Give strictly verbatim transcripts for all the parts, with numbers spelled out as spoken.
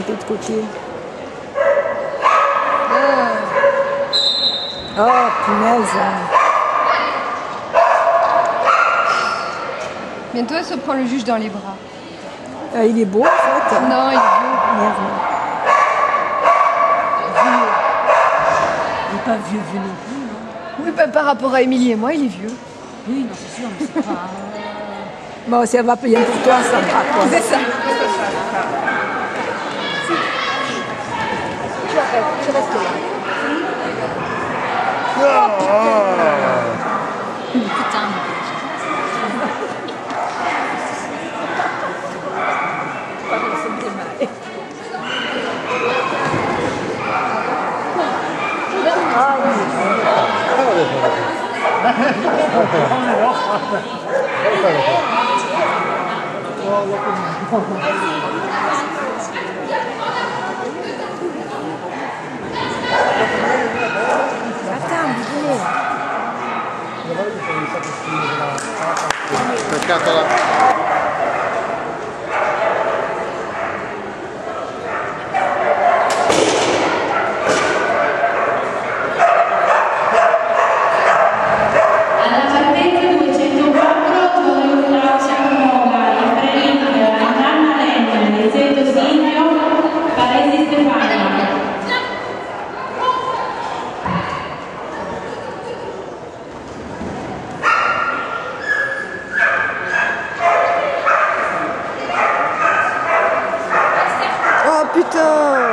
de l'autre côté. Oh, punaise. Bientôt, elle se prend le juge dans les bras. Euh, il est beau, en fait. Non, il est vieux. Merde. Il n'est pas vieux, vieux non plus, non? Oui, bah, par rapport à Émilie et moi, il est vieux. Oui, non, c'est sûr, mais c'est pas... Bon, si elle va payer pour toi, ça va, quoi. C'est ça. Tu restes là. Putain. Attends, bouge. Peccato la... Oh, putain.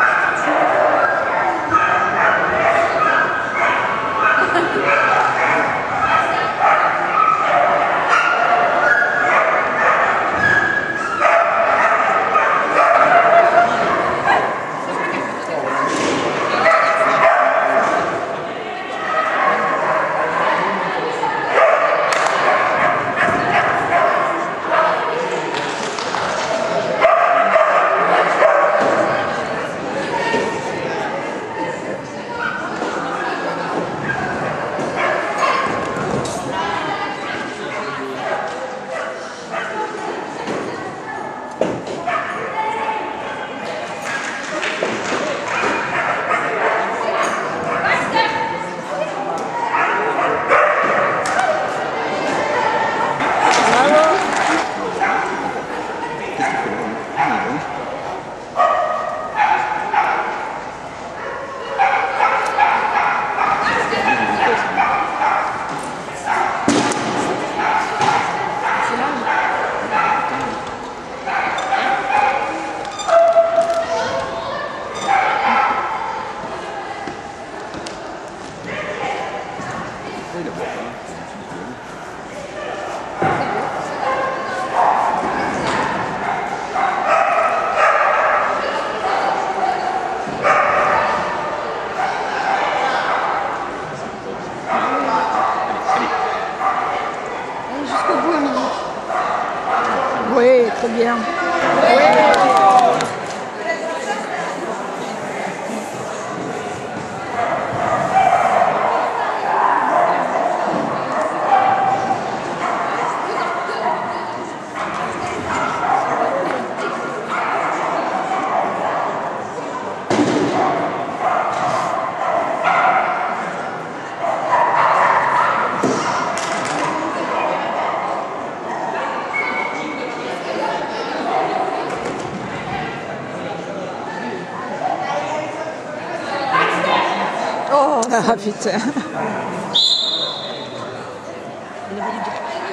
Oui, très bien. Oh, ah putain.